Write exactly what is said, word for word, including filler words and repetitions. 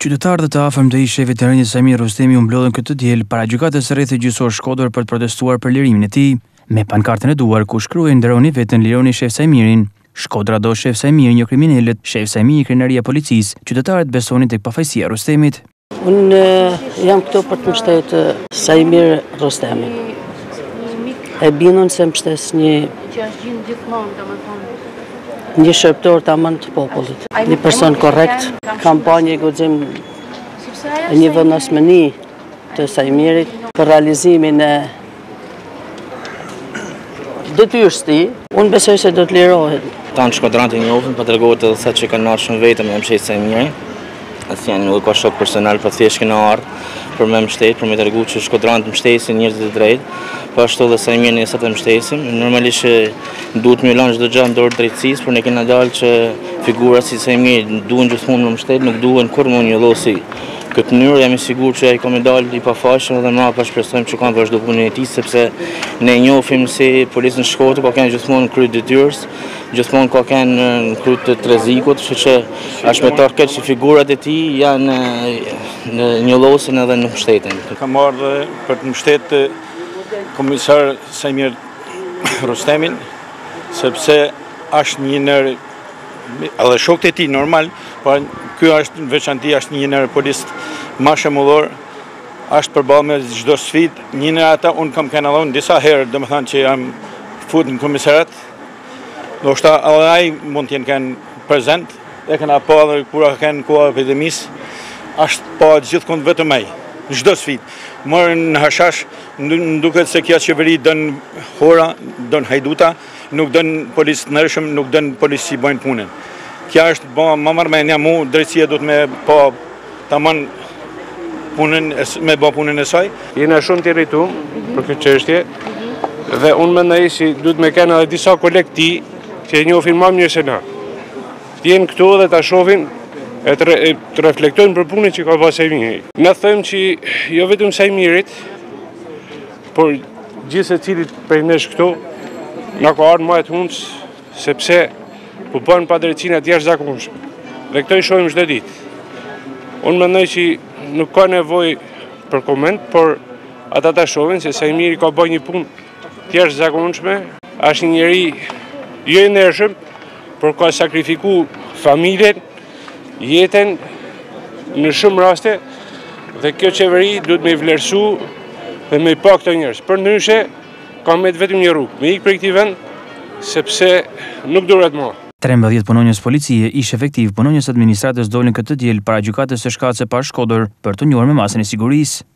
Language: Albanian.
Qytetarët të afërm të ish shefit të rënjës Samir Rostemi u mblodhen këtë diel para gjykatës së rrethit gjyqësor Shkodër për të protestuar për lirimin e tij, me pankartën e duar ku shkruajnë nderoni veten, lironi shef Samirin. Shkodra do shef Samirin, jo kriminalet, shef Samiri krenaria policisë. Qytetarët besonin tek pafajësia e Rostemit. Unë jam këtu për të mbështetë Samir Rostemin. E binun se mbështes një një shërptor tamam të popullit. Një person korrekt, kampanje guxim e një vendosmëri të Samirit për realizimin e detyrës së tij. Unë besoj se do të lirohet. Tanë shkodrantë i njohën, po tregohet edhe sa që kanë ardhur shumë vetëm me mbështetje Samirin. As janë nuk ka shok personal, po thjesht kanë ardhur për me mbështet, për me tregu që shkodrantë mbështesin njerëzit e drejtë, po ashtu edhe Samirin ne sa të mbështesim. Normalisht duhet më lënë çdo gjë në dorë drejtësisë, por ne kemi dalë që figura si Samiri duhen gjithmonë në mbështet, nuk duhen kurrë një llosi. Këtë mënyrë jam i sigurt që ai ka me dalë i pafashëm dhe më pas shpresojmë që kanë vazhdu punën e tij, sepse ne njohim se policën Shkodër ka kanë gjithmonë kryet detyrës, gjithmonë ka kanë kryet të rrezikut, kështu që është me tar keq që figurat e tij janë në një llosin edhe në mbështetjen. Kam ardhur për të mbështetë komisar Samir Rostemin, sepse është një nër edhe shokët e tij normal, por ky është veçanti, është një nër policë më shembullor, është përballë me çdo sfidë. Një nga ata unë kam kanalon disa herë, domethënë që jam fut në komisariat. Do shta edhe ai mund të jenë kanë prezent, e kanë pa edhe kur kanë kohë epidemisë, është pa gjithkund vetëm ai. Çdo sfidë. Morën në hashash, duket se kjo qeveri don hora, don hajduta, nuk don policë të nërshëm, nuk don policë që bëjnë punën. Kja është më marrëmendja mu, drejtësia do të me pa tamam punën, me bë punën e saj. Jena shumë të irrituar për këtë çështje dhe unë mendoj se duhet me kenë edhe disa kolekti që e njohin më mirë se na. Të jenë këtu dhe ta shohin e të, re, të reflektojnë për punën që ka bërë Samiri. Ne them që jo vetëm Samirit, por gjithë secilit prej nesh këtu na ka ardhur më e hundës, sepse po bën padrejtësinë të jashtëzakonshme. Dhe këto i shohim çdo ditë. Unë mendoj që nuk ka nevojë për koment, por ata ta shohin se Samiri ka bërë një punë të jashtëzakonshme, është një njeri jo i ndershëm, por ka sakrifikuar familjen, jetën në shumë raste, dhe kjo qeveri duhet me vlerësu dhe me pa këto njerëz. Përndryshe ka me vetëm një rrugë, me ikë prej këtij vend, sepse nuk duhet më. trembëdhjetë punonjës policie ish efektiv punonjës administratës dolën këtë diel para gjykatës së shkatës së parë Shkodër për të njohur me masën e sigurisë.